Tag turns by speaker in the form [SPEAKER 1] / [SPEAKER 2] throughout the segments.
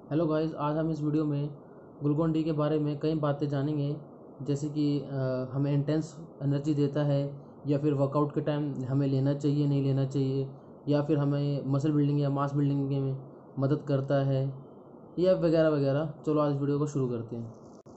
[SPEAKER 1] Hello guys, आज हम इस वीडियो में ग्लूकोन डी के बारे में कई बातें जानेंगे। जैसे कि हमें इंटेंस एनर्जी देता है, या फिर वर्कआउट के टाइम हमें लेना चाहिए नहीं लेना चाहिए, या फिर हमें मसल बिल्डिंग या मास बिल्डिंग में मदद करता है, या वगैरह वगैरह। चलो आज वीडियो को शुरू करते हैं।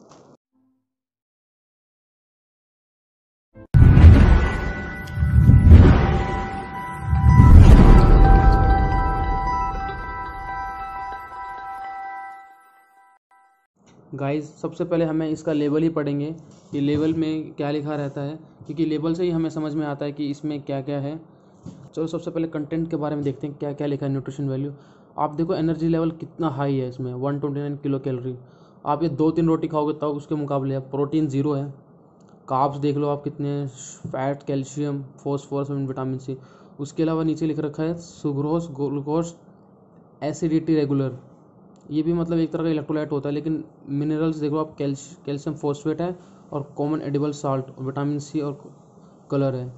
[SPEAKER 1] गाइस, सबसे पहले हमें इसका लेबल ही पढ़ेंगे कि लेबल में क्या लिखा रहता है, क्योंकि लेबल से ही हमें समझ में आता है कि इसमें क्या क्या है। चलो सबसे पहले कंटेंट के बारे में देखते हैं क्या क्या लिखा है। न्यूट्रिशन वैल्यू आप देखो, एनर्जी लेवल कितना हाई है इसमें, 129 किलो कैलोरी। आप ये 2-3 रोटी खाओगे तब उसके मुकाबले प्रोटीन ज़ीरो है। कार्ब्स देख लो आप कितने, फैट, कैल्शियम, फॉस्फोरस और विटामिन सी। उसके अलावा नीचे लिख रखा है सुक्रोज, ग्लूकोज, एसिडिटी रेगुलर। ये भी मतलब एक तरह का इलेक्ट्रोलाइट होता है। लेकिन मिनरल्स देखो आप, कैल्शियम फॉस्फेट है, और common edible salt, vitamin C, और कलर है।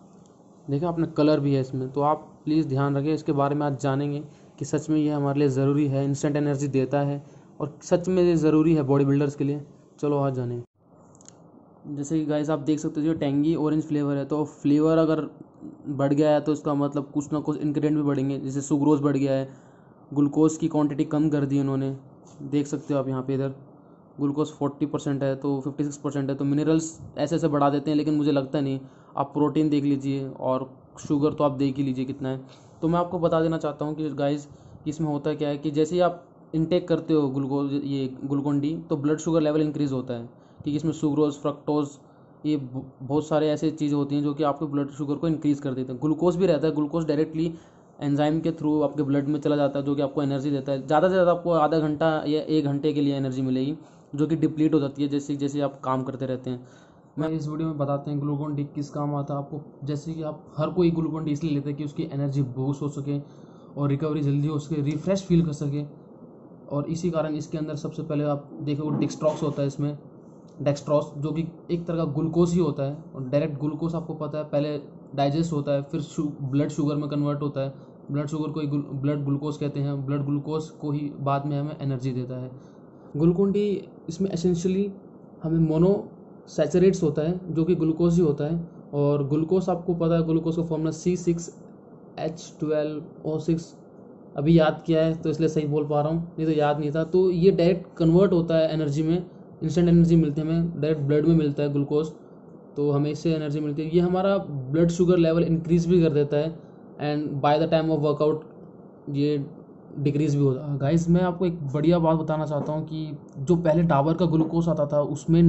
[SPEAKER 1] देखा आपने, कलर भी है इसमें। तो आप प्लीज़ ध्यान रखें, इसके बारे में आज जानेंगे कि सच में ये हमारे लिए ज़रूरी है, इंस्टेंट एनर्जी देता है, और सच में ये ज़रूरी है बॉडी बिल्डर्स के लिए। चलो आज जानें। जैसे कि गाइस आप देख सकते हो, जो टेंगी ऑरेंज फ्लेवर है, तो फ्लेवर अगर बढ़ गया है तो इसका मतलब कुछ ना कुछ इंग्रेडिएंट भी बढ़ेंगे। जैसे सुक्रोज बढ़ गया है, ग्लूकोज की क्वांटिटी कम कर दी उन्होंने, देख सकते हो आप यहाँ पे। इधर ग्लूकोज 40% है तो 56% है, तो मिनरल्स ऐसे ऐसे बढ़ा देते हैं। लेकिन मुझे लगता नहीं। आप प्रोटीन देख लीजिए, और शुगर तो आप देख ही लीजिए कितना है। तो मैं आपको बता देना चाहता हूँ कि गाइस, इसमें होता क्या है कि जैसे ही आप इनटेक करते हो ग्लूकोज, ये ग्लूकोन डी, तो ब्लड शुगर लेवल इंक्रीज़ होता है। क्योंकि इसमें सुक्रोज, फ्रक्टोज, ये बहुत सारे ऐसे चीज़ें होती हैं जो कि आपके ब्लड शुगर को इंक्रीज़ कर देते हैं। ग्लूकोज भी रहता है, ग्लूकोज डायरेक्टली एंजाइम के थ्रू आपके ब्लड में चला जाता है, जो कि आपको एनर्जी देता है। ज़्यादा से ज़्यादा आपको आधा घंटा या 1 घंटे के लिए एनर्जी मिलेगी, जो कि डिप्लीट हो जाती है जैसे जैसे आप काम करते रहते हैं। मैं इस वीडियो में बताते हैं ग्लूकोन डी किस काम आता है आपको। जैसे कि आप हर कोई ग्लूकोन डी इसलिए लेते हैं कि उसकी एनर्जी बूस्ट हो सके और रिकवरी जल्दी हो सके, रिफ्रेश फील कर सके। और इसी कारण इसके अंदर सबसे पहले आप देखो डिक्सट्रॉक्स होता है इसमें, डेक्सट्रॉस, जो कि एक तरह का ग्लूकोज ही होता है। और डायरेक्ट ग्लूकोज आपको पता है पहले डाइजेस्ट होता है, फिर ब्लड शुगर में कन्वर्ट होता है। ब्लड शुगर को ही ब्लड ग्लूकोज कहते हैं। ब्लड ग्लूकोज को ही बाद में हमें एनर्जी देता है। ग्लूकोन डी इसमें एसेंशियली हमें मोनो सैचुरेट्स होता है, जो कि ग्लूकोज ही होता है। और ग्लूकोज आपको पता है, ग्लूकोज का फॉर्मूला C6H12O6। अभी याद किया है तो इसलिए सही बोल पा रहा हूँ, नहीं तो याद नहीं था। तो ये डायरेक्ट कन्वर्ट होता है एनर्जी में, इंस्टेंट एनर्जी मिलती है हमें, डायरेक्ट ब्लड में मिलता है ग्लूकोज। तो हमें इससे एनर्जी मिलती है। ये हमारा ब्लड शुगर लेवल इंक्रीज़ भी कर देता है, and by the time of workout ये डिक्रीज़ भी होता है। गाइस, मैं आपको एक बढ़िया बात बताना चाहता हूँ कि जो पहले डाबर का ग्लूकोज आता था उसमें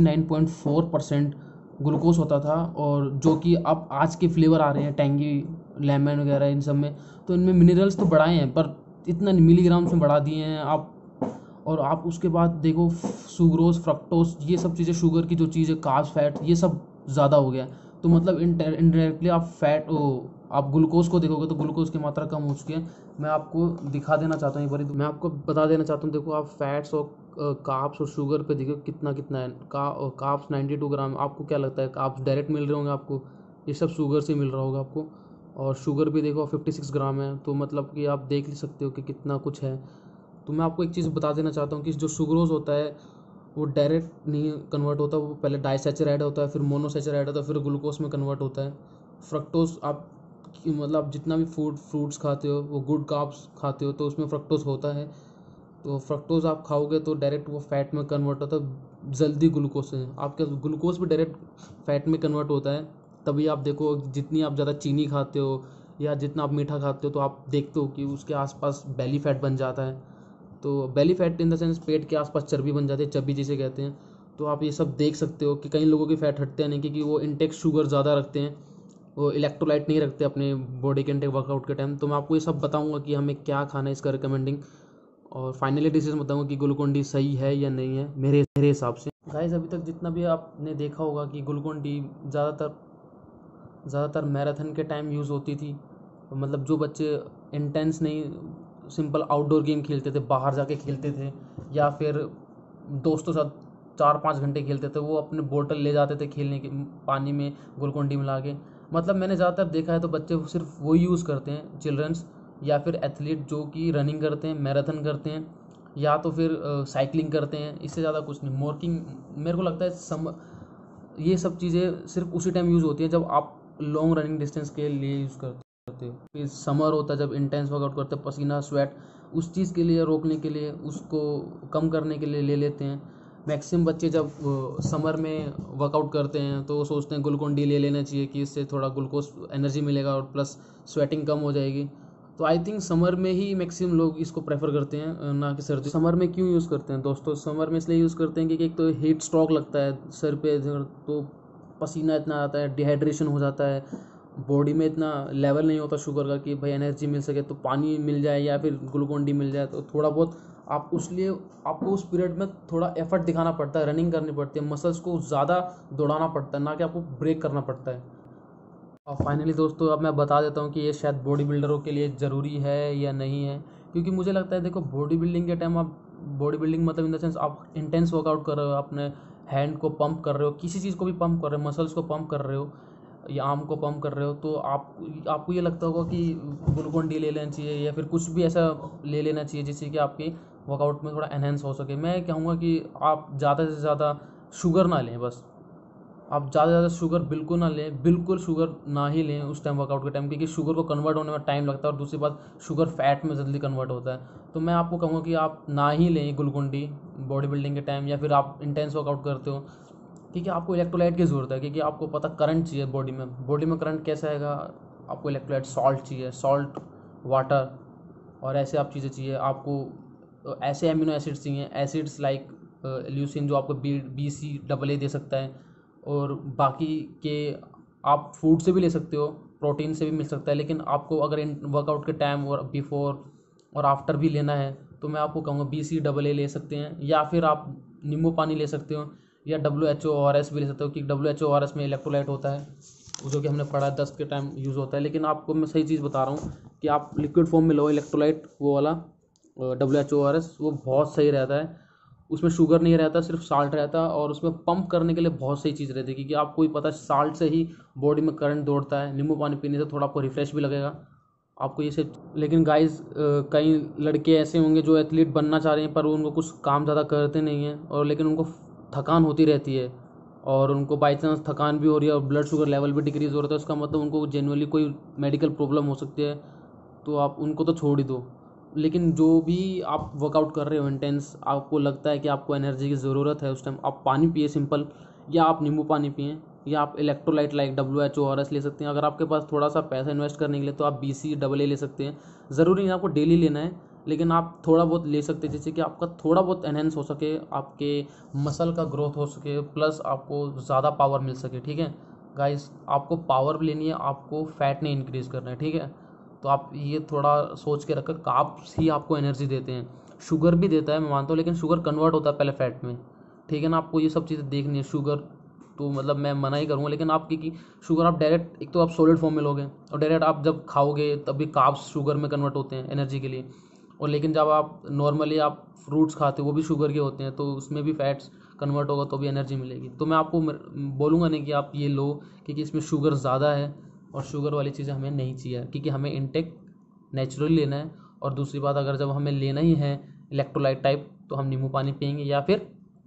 [SPEAKER 1] 99.4% ग्लूकोज होता था, और जो कि अब आज के फ्लेवर आ रहे हैं टेंगी, लेमन वगैरह, इन सब में तो इनमें मिनरल्स तो बढ़ाए हैं, पर इतना मिलीग्राम्स में बढ़ा दिए हैं आप। और आप उसके बाद देखो सुक्रोज, फ्रक्टोज, ये सब चीज़ें, शुगर की जो चीज़ें, कार्ब्स, फैट, ये सब ज़्यादा हो गया। तो मतलब इनडायरेक्टली आप फैट आप ग्लूकोज को देखोगे तो ग्लूकोज की मात्रा कम हो चुकी है। मैं आपको दिखा देना चाहता हूँ एक बार, मैं आपको बता देना चाहता हूँ। देखो आप फैट्स और कार्ब्स और शुगर पे देखो कितना कितना है। Carbs 92 gram. आपको क्या लगता है कार्ब्स डायरेक्ट मिल रहे होंगे आपको? ये सब शुगर से मिल रहा होगा आपको। और शुगर भी देखो 56 ग्राम है। तो मतलब कि आप देख सकते हो कि कितना कुछ है। तो मैं आपको एक चीज़ बता देना चाहता हूँ कि जो सुक्रोज होता है वो डायरेक्ट नहीं कन्वर्ट होता, वो पहले डाइसैचराइड होता है, फिर मोनोसैचराइड होता है, फिर ग्लूकोज में कन्वर्ट होता है। फ्रक्टोज आप मतलब जितना भी फ्रूट्स खाते हो, वो गुड कार्ब्स खाते हो, तो उसमें फ्रक्टोज होता है। तो फ्रक्टोज आप खाओगे तो डायरेक्ट वो फैट में कन्वर्ट होता है जल्दी ग्लूकोज से। आपका ग्लूकोज भी डायरेक्ट फैट में कन्वर्ट होता है। तभी आप देखो, जितनी आप ज़्यादा चीनी खाते हो या जितना आप मीठा खाते हो, तो आप देखते हो कि उसके आसपास बेली फैट बन जाता है। तो belly fat in the sense पेट के आसपास चर्बी बन जाती है, चर्बी जिसे कहते हैं। तो आप ये सब देख सकते हो कि कई लोगों की फैट हटते हैं नहीं, क्योंकि वो इंटेक शुगर ज़्यादा रखते हैं, वो इलेक्ट्रोलाइट नहीं रखते अपने बॉडी के इंटेक वर्कआउट के टाइम। तो मैं आपको ये सब बताऊंगा कि हमें क्या खाना है, इसका रिकमेंडिंग, और फाइनली डिसीजन बताऊंगा कि ग्लूकोन डी सही है या नहीं है मेरे हिसाब से। गाइस, अभी तक जितना भी आपने देखा होगा कि ग्लूकोन डी ज़्यादातर मैराथन के टाइम यूज़ होती थी। मतलब जो बच्चे इंटेंस नहीं, सिंपल आउटडोर गेम खेलते थे, बाहर जाके खेलते थे, या फिर दोस्तों साथ 4-5 घंटे खेलते थे, वो अपने बोतल ले जाते थे खेलने के, पानी में ग्लूकोन डी मिला के। मतलब मैंने ज़्यादातर देखा है तो बच्चे सिर्फ वो यूज़ करते हैं, चिल्ड्रंस या फिर एथलीट जो कि रनिंग करते हैं, मैराथन करते हैं, या तो फिर साइकिलिंग करते हैं, इससे ज़्यादा कुछ नहीं। वॉकिंग मेरे को लगता है ये सब चीज़ें सिर्फ उसी टाइम यूज़ होती हैं जब आप लॉन्ग रनिंग डिस्टेंस के लिए यूज़ करते हो। फिर समर होता है जब इंटेंस वर्कआउट करते हैं, पसीना स्वेट उस चीज़ के लिए रोकने के लिए, उसको कम करने के लिए ले लेते हैं। मैक्सिमम बच्चे जब समर में वर्कआउट करते हैं तो वो सोचते हैं ग्लूकोन डी ले लेना चाहिए कि इससे थोड़ा ग्लूकोज एनर्जी मिलेगा और प्लस स्वेटिंग कम हो जाएगी। तो आई थिंक समर में ही मैक्सिमम लोग इसको प्रेफर करते हैं, ना कि सर्दी। समर में क्यों यूज़ करते हैं दोस्तों? समर में इसलिए यूज़ करते हैं क्योंकि एक तो हीट स्ट्रोक लगता है सर पे, तो पसीना इतना आता है, डिहाइड्रेशन हो जाता है, बॉडी में इतना लेवल नहीं होता शुगर का कि भाई एनर्जी मिल सके, तो पानी मिल जाए या फिर ग्लूकोन डी मिल जाए तो थोड़ा बहुत आप आपको उस पीरियड में थोड़ा एफर्ट दिखाना पड़ता है, रनिंग करनी पड़ती है, मसल्स को ज़्यादा दौड़ाना पड़ता है, ना कि आपको ब्रेक करना पड़ता है। और फाइनली दोस्तों अब मैं बता देता हूँ कि ये शायद बॉडी बिल्डरों के लिए ज़रूरी है या नहीं है, क्योंकि मुझे लगता है देखो बॉडी बिल्डिंग के टाइम आप बॉडी बिल्डिंग मतलब इन द सेंस आप इंटेंस वर्कआउट कर रहे हो, अपने हैंड को पंप कर रहे हो, किसी चीज़ को भी पंप कर रहे हो, मसल्स को पंप कर रहे हो या आर्म को पंप कर रहे हो, तो आपको ये लगता होगा कि ग्लूकोन डी ले लेना चाहिए या फिर कुछ भी ऐसा ले लेना चाहिए जिससे कि आपकी वर्कआउट में थोड़ा एनहेंस हो सके। मैं कहूँगा कि आप ज़्यादा से ज़्यादा शुगर ना लें, बस आप ज़्यादा से ज़्यादा शुगर बिल्कुल ना लें, बिल्कुल शुगर ना ही लें उस टाइम वर्कआउट के टाइम, क्योंकि शुगर को कन्वर्ट होने में टाइम लगता है और दूसरी बात शुगर फैट में जल्दी कन्वर्ट होता है। तो मैं आपको कहूँगा कि आप ना ही लें ग्लूकोन डी बॉडी बिल्डिंग के टाइम, या फिर आप इंटेंस वर्कआउट करते हो, क्योंकि आपको इलेक्ट्रोलाइट की ज़रूरत है, क्योंकि आपको पता करंट चाहिए बॉडी में करंट कैसे आएगा, आपको इलेक्ट्रोलाइट सॉल्ट चाहिए, सॉल्ट वाटर और ऐसे आप चीज़ें चाहिए आपको, ऐसे अमीनो एसिड्स चाहिए, एसिड्स लाइक ल्यूसिन जो आपको BCAA दे सकता है, और बाकी के आप फूड से भी ले सकते हो, प्रोटीन से भी मिल सकता है, लेकिन आपको अगर इन वर्कआउट के टाइम और बिफोर और आफ्टर भी लेना है तो मैं आपको कहूँगा BCAA ले सकते हैं, या फिर आप नींबू पानी ले सकते हो, या WHO ORS भी ले सकते हो, कि WHO ORS में इलेक्ट्रोलाइट होता है जो कि हमने पढ़ा है 10 के टाइम यूज़ होता है। लेकिन आपको मैं सही चीज़ बता रहा हूँ कि आप लिक्विड फॉर्म में लो इलेक्ट्रोलाइट, वो वाला WHO ORS वो बहुत सही रहता है, उसमें शुगर नहीं रहता, सिर्फ साल्ट रहता है, और उसमें पंप करने के लिए बहुत सही चीज़ रहती है, क्योंकि आपको ही पता है साल्ट से ही बॉडी में करंट दौड़ता है, नींबू पानी पीने से थोड़ा आपको रिफ्रेश भी लगेगा आपको ये सब। लेकिन गाइस कई लड़के ऐसे होंगे जो एथलीट बनना चाह रहे हैं पर उनको कुछ काम ज़्यादा करते नहीं हैं, और लेकिन उनको थकान होती रहती है, और उनको बाई चांस थकान भी हो रही है और ब्लड शुगर लेवल भी डिक्रीज़ हो रहा है, तो उसका मतलब उनको जेन्युइनली कोई मेडिकल प्रॉब्लम हो सकती है, तो आप उनको तो छोड़ ही दो। लेकिन जो भी आप वर्कआउट कर रहे हो इंटेंस, आपको लगता है कि आपको एनर्जी की ज़रूरत है उस टाइम, आप पानी पिए सिंपल, या आप नींबू पानी पिएँ, या आप इलेक्ट्रोलाइट लाइक WHO ORS ले सकते हैं। अगर आपके पास थोड़ा सा पैसा इन्वेस्ट करने के लिए तो आप BCAA ले सकते हैं। ज़रूरी नहीं आपको डेली लेना है, लेकिन आप थोड़ा बहुत ले सकते हैं जिससे कि आपका थोड़ा बहुत एनहेंस हो सके, आपके मसल का ग्रोथ हो सके, प्लस आपको ज़्यादा पावर मिल सके। ठीक है गाइस, आपको पावर लेनी है, आपको फैट नहीं इंक्रीज़ करना है। ठीक है, तो आप ये थोड़ा सोच के रखकर, कार्ब्स ही आपको एनर्जी देते हैं, शुगर भी देता है मैं मानता हूँ, लेकिन शुगर कन्वर्ट होता है पहले फैट में। ठीक है ना, आपको ये सब चीज़ें देखनी है। शुगर तो मतलब मैं मना ही करूँगा, लेकिन आप क्योंकि शुगर आप डायरेक्ट, एक तो आप सॉलिड फॉर्म में लोगे और डायरेक्ट आप जब खाओगे तब भी कार्ब्स शुगर में कन्वर्ट होते हैं एनर्जी के लिए, और लेकिन जब आप नॉर्मली आप फ्रूट्स खाते हो वो भी शुगर के होते हैं, तो उसमें भी फैट्स कन्वर्ट होगा तो भी एनर्जी मिलेगी। तो मैं आपको बोलूँगा नहीं कि आप ये लो, क्योंकि इसमें शुगर ज़्यादा है और शुगर वाली चीज़ें हमें नहीं चाहिए, क्योंकि हमें इंटेक नेचुरली लेना है। और दूसरी बात, अगर जब हमें लेना ही है इलेक्ट्रोलाइट टाइप तो हम नींबू पानी पियेंगे, या फिर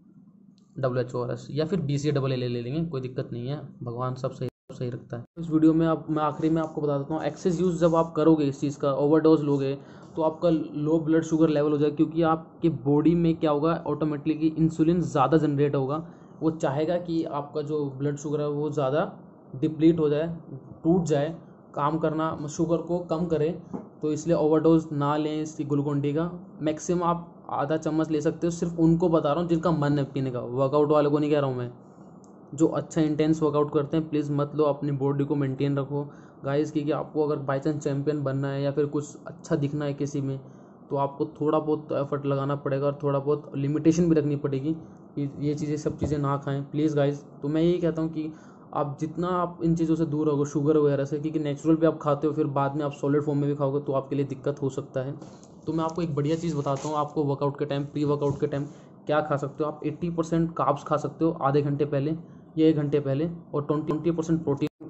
[SPEAKER 1] WHO ORS, या फिर BCAA ले लेंगे, कोई दिक्कत नहीं है, भगवान सब सही रखता है। इस वीडियो में मैं आखिरी में आपको बता देता हूँ, एक्सेस यूज़ जब आप करोगे इस चीज़ का, ओवरडोज लोगे तो आपका लो ब्लड शुगर लेवल हो जाएगा, क्योंकि आपके बॉडी में क्या होगा, ऑटोमेटिकली इंसुलिन ज़्यादा जनरेट होगा, वो चाहेगा कि आपका जो ब्लड शुगर है वो ज़्यादा डिप्लीट हो जाए, टूट जाए, काम करना शुगर को कम करे, तो इसलिए ओवरडोज ना लें इसकी ग्लूकोन डी का। मैक्सिमम आप आधा चम्मच ले सकते हो, सिर्फ उनको बता रहा हूँ जिनका मन है पीने का, वर्कआउट वालों को नहीं कह रहा हूँ मैं। जो अच्छा इंटेंस वर्कआउट करते हैं प्लीज़ मत लो, अपनी बॉडी को मेंटेन रखो गाइस, क्योंकि आपको अगर बाई चांस चैंपियन बनना है या फिर कुछ अच्छा दिखना है किसी में, तो आपको थोड़ा बहुत तो एफर्ट लगाना पड़ेगा, और थोड़ा बहुत लिमिटेशन भी रखनी पड़ेगी कि ये चीज़ें सब चीज़ें ना खाएं प्लीज़ गाइस। तो मैं यही कहता हूँ कि आप जितना आप इन चीज़ों से दूर रहोगे, शुगर वगैरह से, क्योंकि नेचुरल भी आप खाते हो, फिर बाद में आप सॉलिड फॉर्म में भी खाओगे तो आपके लिए दिक्कत हो सकता है। तो मैं आपको एक बढ़िया चीज़ बताता हूँ, आपको वर्कआउट के टाइम, प्री वर्कआउट के टाइम क्या खा सकते हो आप। 80% कार्ब्स खा सकते हो आधे घंटे पहले या 1 घंटे पहले, और 20% प्रोटीन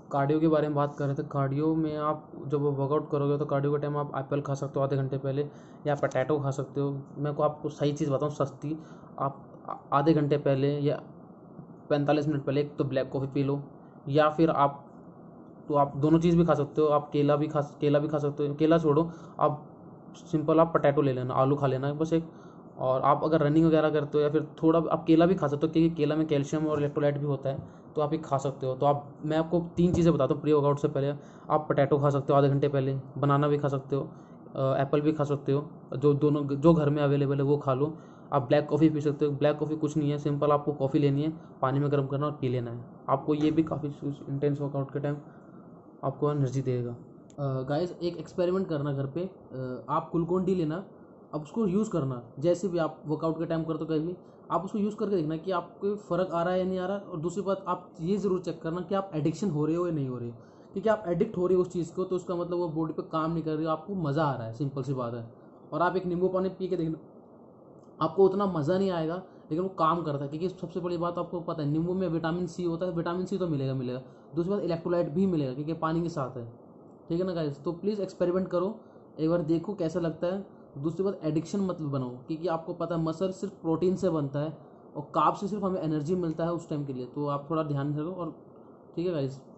[SPEAKER 1] कार्डियो के बारे में बात कर रहे थे। कार्डियो में आप जब वर्कआउट करोगे तो कार्डियो के टाइम आप एप्पल खा सकते हो आधे घंटे पहले, या पोटैटो खा सकते हो। मैं को आपको सही चीज़ बताऊँ सस्ती, आप आधे घंटे पहले या 45 मिनट पहले एक तो ब्लैक कॉफ़ी पी लो, या फिर आप दोनों चीज़ भी खा सकते हो। आप केला भी खा सकते हो। केला छोड़ो, आप सिंपल आप पोटैटो ले लेना, आलू खा लेना बस एक। और आप अगर रनिंग वगैरह करते हो या फिर थोड़ा आप केला भी खा सकते हो, क्योंकि केला में कैल्शियम और इलेक्ट्रोलाइट भी होता है, तो आप ये खा सकते हो। तो मैं आपको 3 चीज़ें बताता हूँ प्री वर्कआउट से पहले। आप पोटैटो खा सकते हो आधे घंटे पहले, बनाना भी खा सकते हो, एप्पल भी खा सकते हो, जो घर में अवेलेबल है वो खा लो। आप ब्लैक कॉफ़ी पी सकते हो। ब्लैक कॉफ़ी कुछ नहीं है, सिंपल आपको कॉफ़ी लेनी है, पानी में गर्म करना और पी लेना है। आपको ये भी काफ़ी इंटेंस वर्कआउट के टाइम आपको एनर्जी देगा। गाइस, एक एक्सपेरिमेंट करना घर पे। आप ग्लूकोन डी लेना, अब उसको यूज़ करना जैसे भी आप वर्कआउट के टाइम करते हो, कहीं भी आप उसको यूज़ करके देखना कि आपको फ़र्क आ रहा है या नहीं आ रहा। और दूसरी बात, आप ये ज़रूर चेक करना कि आप एडिक्शन हो रहे हो या नहीं हो रहे हो। क्योंकि आप एडिक्ट हो रहे हो उस चीज़ को, तो उसका मतलब वो बॉडी पे काम नहीं कर रही हो, आपको मज़ा आ रहा है, सिंपल सी बात है। और आप एक नींबू पानी पी के देखना, आपको उतना मज़ा नहीं आएगा, लेकिन वो काम करता है। क्योंकि सबसे बड़ी बात आपको पता है, नींबू में विटामिन सी होता है, विटामिन सी तो मिलेगा। दूसरी बात, इलेक्ट्रोलाइट भी मिलेगा क्योंकि पानी के साथ है। ठीक है ना गाइस? तो प्लीज़ एक्सपेरिमेंट करो, एक बार देखो कैसा लगता है। दूसरी बात, एडिक्शन मत बनाओ, क्योंकि आपको पता है मसल सिर्फ प्रोटीन से बनता है और कार्ब से सिर्फ हमें एनर्जी मिलता है उस टाइम के लिए। तो आप थोड़ा ध्यान रखो। और ठीक है गाइस?